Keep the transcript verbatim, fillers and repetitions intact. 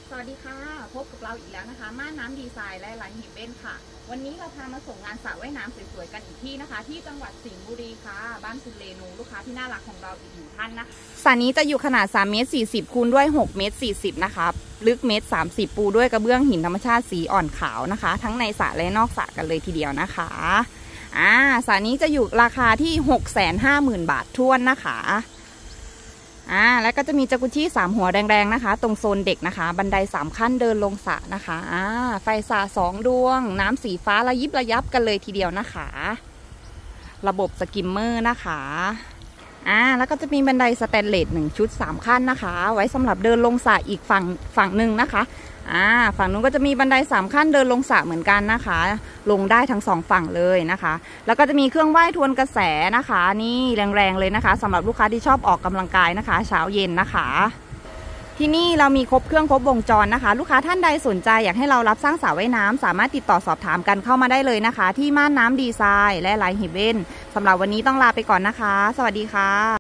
สวัสดีค่ะพบกับเราอีกแล้วนะคะม่านน้ำดีไซน์และไลน์ฮิเบนค่ะวันนี้เราพามาส่งงานสระว่ายน้ำสวยๆกันอีกที่นะคะที่จังหวัดสิงห์บุรีค่ะบ้านคุณเรนูลูกค้าที่น่ารักของเราอีกหนึ่งท่านนะสระนี้จะอยู่ขนาดสามเมตรสี่สิบคูณด้วยหกเมตรสี่สิบนะคะลึกเมตรสามสิบปูด้วยกระเบื้องหินธรรมชาติสีอ่อนขาวนะคะทั้งในสระและนอกสระกันเลยทีเดียวนะคะอ่าสระนี้จะอยู่ราคาที่ หกแสนห้าหมื่น บาทท้วนนะคะอ่าแล้วก็จะมีจากุชี่สามหัวแดงๆนะคะตรงโซนเด็กนะคะบันไดสามขั้นเดินลงสระนะคะอ่าไฟสระสองดวงน้ำสีฟ้าระยิบระยับกันเลยทีเดียวนะคะระบบสกิมเมอร์นะคะอ่าแล้วก็จะมีบันไดสแตนเลสหนึ่งชุดสามขั้นนะคะไว้สำหรับเดินลงสระอีกฝั่งฝั่งหนึ่งนะคะอ่าฝั่งนู้นก็จะมีบันไดสามขั้นเดินลงสระเหมือนกันนะคะลงได้ทั้งสองฝั่งเลยนะคะแล้วก็จะมีเครื่องว่ายทวนกระแสนะคะนี่แรงๆเลยนะคะสำหรับลูกค้าที่ชอบออกกำลังกายนะคะเช้าเย็นนะคะที่นี่เรามีครบเครื่องครบวงจรนะคะลูกค้าท่านใดสนใจอยากให้เรารับสร้างสระว่ายน้ำสามารถติดต่อสอบถามกันเข้ามาได้เลยนะคะที่ม่านน้ำดีไซน์และไลน์ฮิเบนสำหรับวันนี้ต้องลาไปก่อนนะคะสวัสดีค่ะ